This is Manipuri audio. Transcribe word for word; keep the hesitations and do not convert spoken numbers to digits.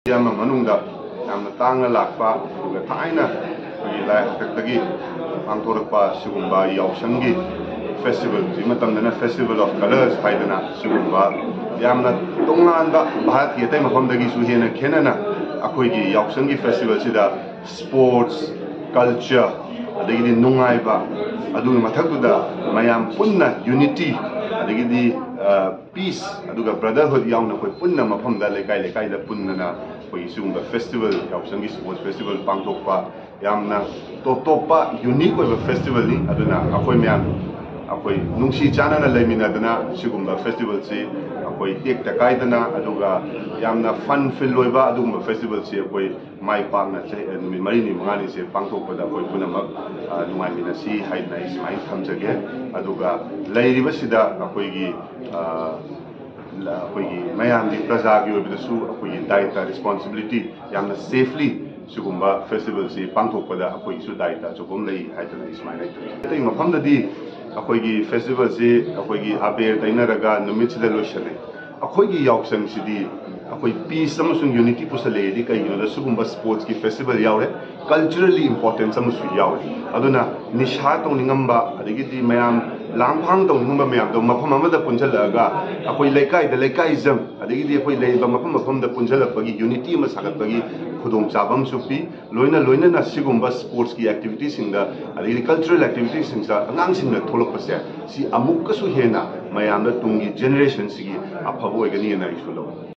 Yama manungda yamna tangna lakpa duga thaina gi lai haktagi angthorpa sugumba Yaoshang festival ji matamdana festival of colors haidana sugumba yamna tonganba bharat ki tai mafamdagi su hena khenana akoigi Yaoshang festival sida sports culture adagi nungaiba adu mathakduda mayam punna unity adagi peace aduga brotherhood yauna koi punna mafamda lekai lekai da punna koi sugumba festival Yaoshang sports festival pangthokpa yamna totopa unique oiba festival ni aduna akoi myam akoi nungsi chanana leiminadana sugumba festival si akoi tek takaidana aduga yamna fun feel oiba adugumba festival si akoi mai pakna che numi mari ni mangani se pangthokpada akoi punamak nungai mina si haidna ismai thamjage aduga leiriba sida akoi gi अखोई मैम प्रजा की दायित्व रिस्पॉन्सिबिलिटी यामना सेफली सिगुम्बा फेस्टिवल से पांथोकपदा अखोई दायित्व चुकुम लई हाइतना इसमाइना तई मफमददी अखोई फेस्टिवल से अखोई आबेर तैनरगा नुमितसिदा लोइसले अखोई यावसंग सिदी अखोई पीस अमसुंग यूनिटी पुसलेदी कईनो सुगुम्बा स्पोर्ट्स की फेस्टिवल यावरे कल्चरली इंपोर्टेंस अमसु यावरे अदुना निशा तौनिंगंबा अदिगिदी मयाम लांगफांग तौनिंगंबा मयाम दो मफम अमदा पुंजलगा अखोई लेकाई द लेकाइजम अदिगिदी अखोई लेबा मफम मफम द पुंजलपगी यूनिटी अम सागतपगी खुदोंग चाबम सुपी लोइना लोइना सिगुम्बा स्पोर्ट्स की एक्टिविटी सिंग द अदिगिदी कल्चरल एक्टिविटी सिंग सा अंगांग सिंग न थोलकपसे सी अमुकसु हेना मयाम द तुंगी जनरेशन सिगी अफबो ओइगनी ना इशुलो